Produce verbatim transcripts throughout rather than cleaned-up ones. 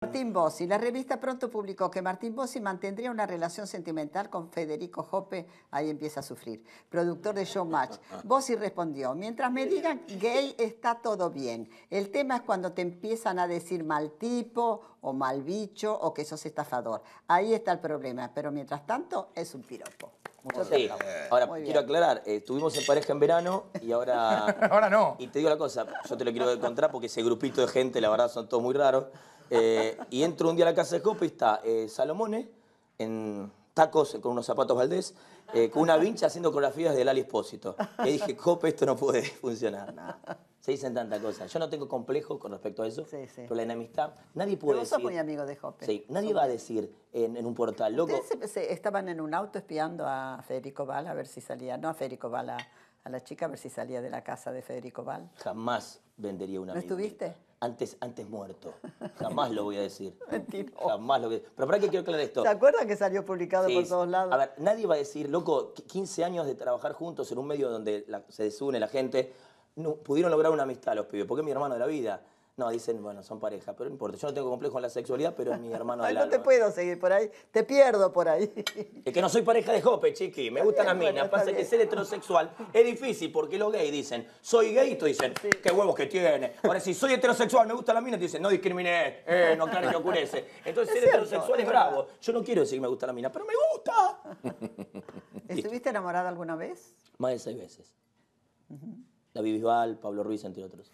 Martín Bossi. La revista pronto publicó que Martín Bossi mantendría una relación sentimental con Federico Hoppe, ahí empieza a sufrir, productor de Showmatch. Bossi respondió, mientras me digan gay está todo bien. El tema es cuando te empiezan a decir mal tipo o mal bicho o que sos estafador. Ahí está el problema, pero mientras tanto es un piropo. Mucho Sí, ahora quiero aclarar, eh, estuvimos en pareja en verano y ahora... Ahora no. Y te digo la cosa, yo te lo quiero encontrar porque ese grupito de gente, la verdad, son todos muy raros. Eh, y entro un día a la casa de Hoppe y está eh, Salomone en tacos con unos zapatos Valdés, eh, con una vincha haciendo coreografías de Lali Espósito. Y dije, Hoppe, esto no puede funcionar. Nah. Se dicen tantas cosas. Yo no tengo complejo con respecto a eso, sí, sí. Pero la enemistad, nadie puede pero vos decir... sos muy amigo de Hoppe. Sí, nadie va a decir en, en un portal, loco... Ustedes se, se, estaban en un auto espiando a Federico Val a ver si salía, no a Federico Val, a, a la chica a ver si salía de la casa de Federico Val. Jamás vendería una amigo. ¿No estuviste? Antes, antes muerto. Jamás lo voy a decir. Mentira. Jamás lo voy a decir. Pero para qué quiero aclarar esto. ¿Se acuerdan que salió publicado sí, por todos lados? A ver, nadie va a decir, loco, quince años de trabajar juntos en un medio donde la, se desune la gente, no, pudieron lograr una amistad los pibes, porque es mi hermano de la vida. No, dicen, bueno, son pareja, pero no importa. Yo no tengo complejo en la sexualidad, pero es mi hermano del Ay, no alma. te puedo seguir por ahí, te pierdo por ahí. Es que no soy pareja de Hoppe, chiqui. Me gustan las minas. Pasa que ser heterosexual es difícil porque los gays dicen, soy gay, y tú dicen, sí. Qué huevos que tiene. Ahora, si soy heterosexual, me gustan las minas, te dicen, no discriminé, eh, no aclares que oscurece. Entonces, es ser cierto, heterosexual es bravo. Yo no quiero decir que me gusta la mina, pero me gusta. ¿Estuviste enamorada alguna vez? Más de seis veces. Uh-huh. David Bisbal, Pablo Ruiz, entre otros.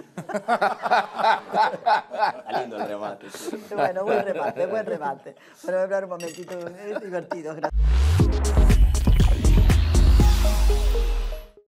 Está lindo el remate. Bueno, buen remate, buen remate. Para hablar un momentito, es divertido. Gracias.